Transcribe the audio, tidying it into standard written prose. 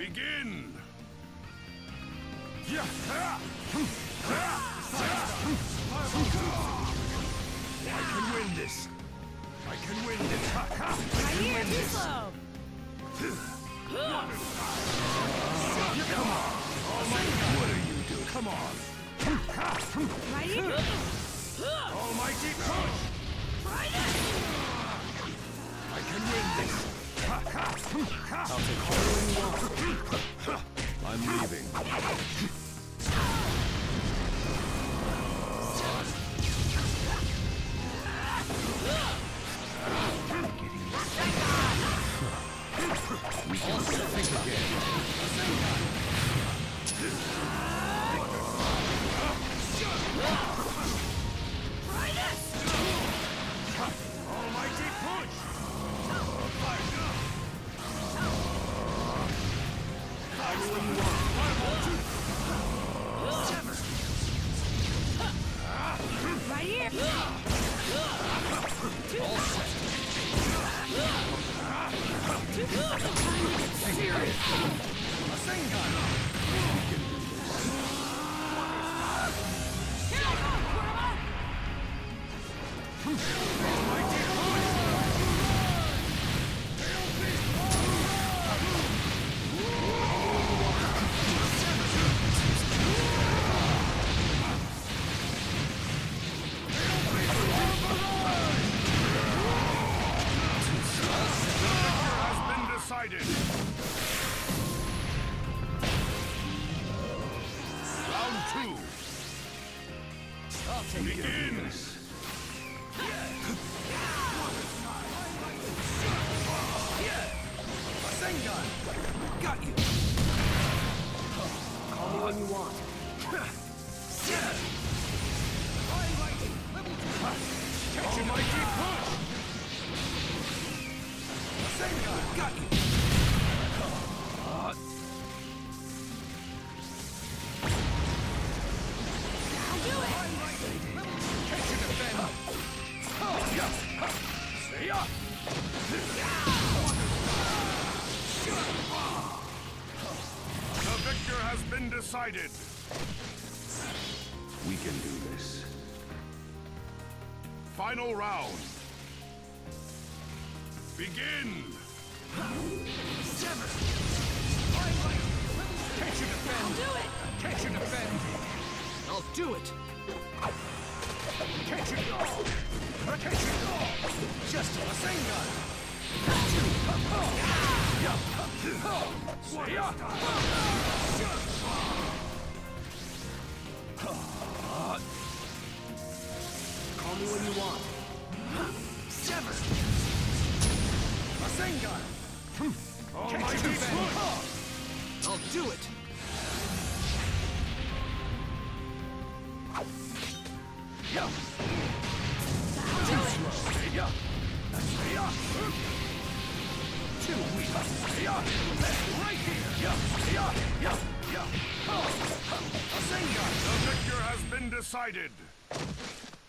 Begin! I can win this! I can win this! I can win this! Come on! What are you doing? Come on! Almighty push! I can win this! I'll take all. I'm leaving. We can think again. Almighty push! Right here! All set. Serious! A Sengun! Here I go, Kurama! Almighty push! Decided. Round 2. I'll take Begin. Sengun! Got you! Call me when you want. Almighty push! Sengun! Got you! I'll do it! Catch and defend! Stay up! The victor has been decided! We can do this. Final round. Begin! Sever! Catch and defend! I'll do it! Catch and defend! I'll do it! Catch and go! Catch and go! Just a Sengun! Stay up! Call me when you want. Sever! A Sengun! Almighty push! I'll do it! Too slow! Stay up! Stay up! Too weak! Stay up! Right here! Stay up! A Sengun! The victor has been decided!